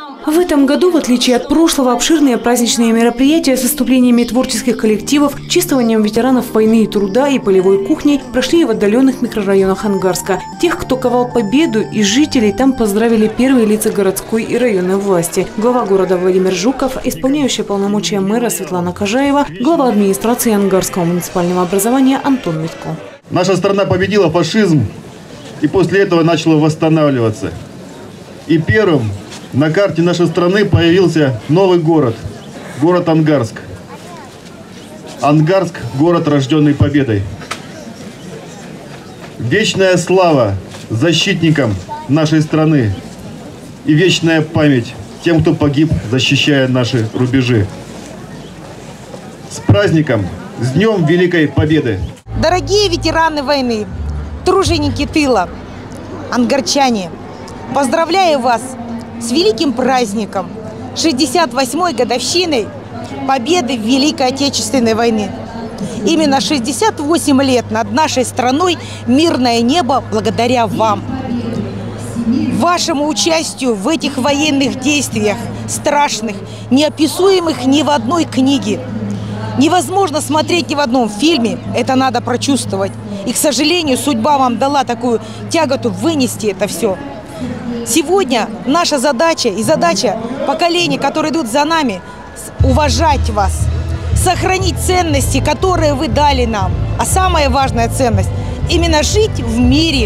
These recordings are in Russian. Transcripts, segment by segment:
В этом году, в отличие от прошлого, обширные праздничные мероприятия с выступлениями творческих коллективов, чествованием ветеранов войны и труда и полевой кухней прошли в отдаленных микрорайонах Ангарска. Тех, кто ковал победу, и жителей там поздравили первые лица городской и районной власти. Глава города Владимир Жуков, исполняющая полномочия мэра Светлана Кожаева, глава администрации Ангарского муниципального образования Антон Митко. Наша страна победила фашизм и после этого начала восстанавливаться. И первым на карте нашей страны появился новый город – город Ангарск. Ангарск – город, рожденный победой. Вечная слава защитникам нашей страны и вечная память тем, кто погиб, защищая наши рубежи. С праздником, с Днем Великой Победы! Дорогие ветераны войны, труженики тыла, ангарчане, поздравляю вас с великим праздником 68-й годовщиной победы в Великой Отечественной войне. Именно 68 лет над нашей страной мирное небо благодаря вам. Вашему участию в этих военных действиях, страшных, неописуемых ни в одной книге. Невозможно смотреть ни в одном фильме, это надо прочувствовать. И, к сожалению, судьба вам дала такую тяготу вынести это все. Сегодня наша задача и задача поколений, которые идут за нами, уважать вас, сохранить ценности, которые вы дали нам. А самая важная ценность – именно жить в мире.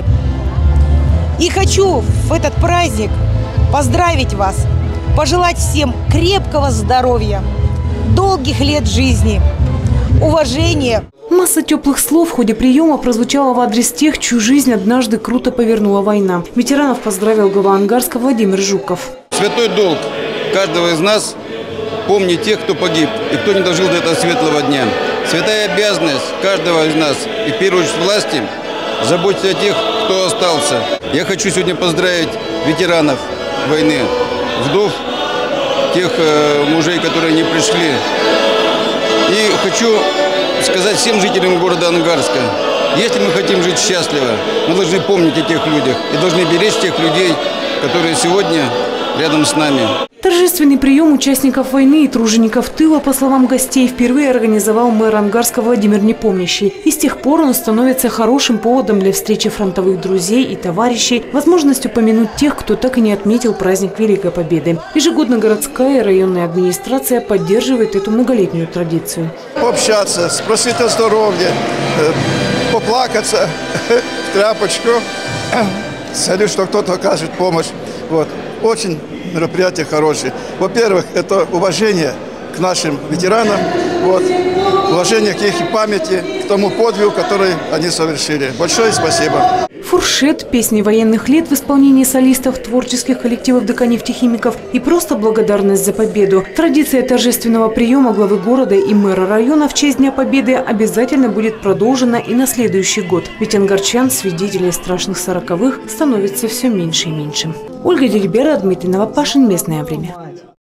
И хочу в этот праздник поздравить вас, пожелать всем крепкого здоровья, долгих лет жизни, уважения. Масса теплых слов в ходе приема прозвучала в адрес тех, чью жизнь однажды круто повернула война. Ветеранов поздравил глава Ангарска Владимир Жуков. Святой долг каждого из нас помнить тех, кто погиб и кто не дожил до этого светлого дня. Святая обязанность каждого из нас и в первую очередь власти заботиться о тех, кто остался. Я хочу сегодня поздравить ветеранов войны, вдов, тех мужей, которые не пришли. И хочу сказать всем жителям города Ангарска, если мы хотим жить счастливо, мы должны помнить о тех людях и должны беречь тех людей, которые сегодня рядом с нами. Торжественный прием участников войны и тружеников тыла, по словам гостей, впервые организовал мэр Ангарска Владимир Непомнящий. И с тех пор он становится хорошим поводом для встречи фронтовых друзей и товарищей, возможностью помянуть тех, кто так и не отметил праздник Великой Победы. Ежегодно городская и районная администрация поддерживает эту многолетнюю традицию. Пообщаться, спросить о здоровье, поплакаться в тряпочку, смотреть, что кто-то окажет помощь. Вот. Очень мероприятие хорошее. Во-первых, это уважение к нашим ветеранам, уважение к их памяти, к тому подвигу, который они совершили. Большое спасибо. Фуршет, песни военных лет в исполнении солистов творческих коллективов ДК «Нефтехимиков» и просто благодарность за победу. Традиция торжественного приема главы города и мэра района в честь Дня Победы обязательно будет продолжена и на следующий год. Ведь ангарчан, свидетелей страшных 40-х, становится все меньше и меньше. Ольга Дельбера, Дмитрий Новопашин. Местное время.